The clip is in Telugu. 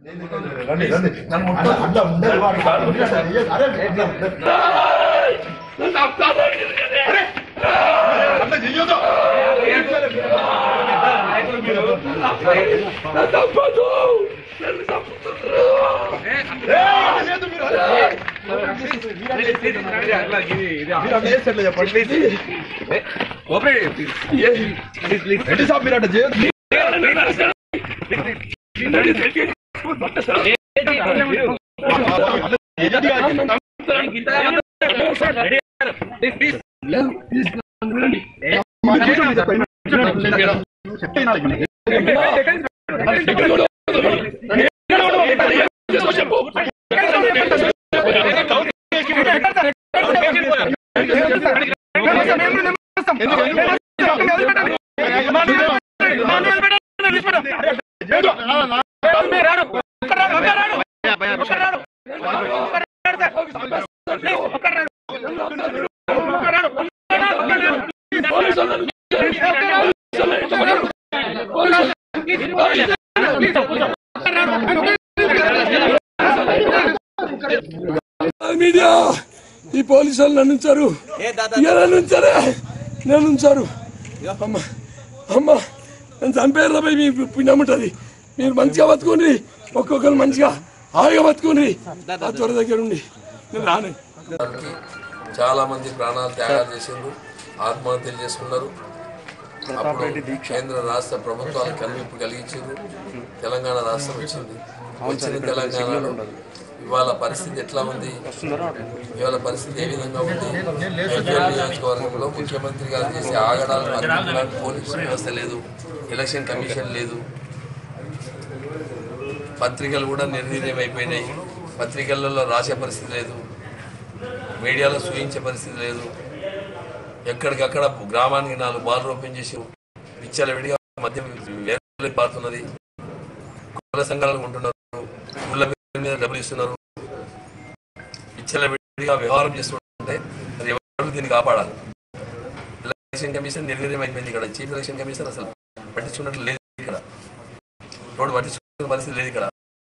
మీడియా ఈ పోలీసులు నన్ను ఉంచారు, నేను ఉంచారు. అమ్మా అమ్మా నేను చంపేరు పోయి మీ పుణ్యముంటది. మీరు మంచిగా బతుకుని, ఒక్కొక్కరు మంచిగా హాయిగా బతుకుని ఆ త్వర దగ్గర ఉండి నేను రాను. చాలా మంది ప్రాణాలు త్యాగాలు చేసిండ్రు, ఆత్మహత్యలు చేసుకున్నారు. అప్పుడు కేంద్ర రాష్ట్ర ప్రభుత్వాలు కల్వింపు కలిగించారు. తెలంగాణ రాష్ట్రం వచ్చిన తెలంగాణలో ఇవాళ పరిస్థితి ఎట్లా ఉంది, ఇవాళ పరిస్థితి ఏ విధంగా ఉంది? నియోజకవర్గంలో ముఖ్యమంత్రి గారు చేసే ఆగడాలు, పోలీసు వ్యవస్థ లేదు, ఎలక్షన్ కమిషన్ లేదు, పత్రికలు కూడా నిర్వీర్యం అయిపోయినాయి, పత్రికలలో రాసే పరిస్థితి లేదు, మీడియాలో చూయించే పరిస్థితి లేదు. ఎక్కడికక్కడ గ్రామానికి 4 బాల్ ఓపెన్ చేసి విచ్చలవిడిగా మధ్య పారుతున్నది. కుల సంఘాలు ఉంటున్నారు, ఊళ్ళ మీద డబ్బులు ఇస్తున్నారు, విచ్చలవిడిగా వ్యవహారం చేస్తుంటే అది ఎవరు దీన్ని కాపాడాలి? ఎలక్షన్ కమిషన్ నిర్వీర్యం అయిపోయింది. ఇక్కడ చీఫ్ ఎలక్షన్ కమిషన్ అసలు పట్టించుకున్నట్లు లేదు, ఇక్కడ రోడ్డు పట్టించుకున్న పరిస్థితి లేదు ఇక్కడ.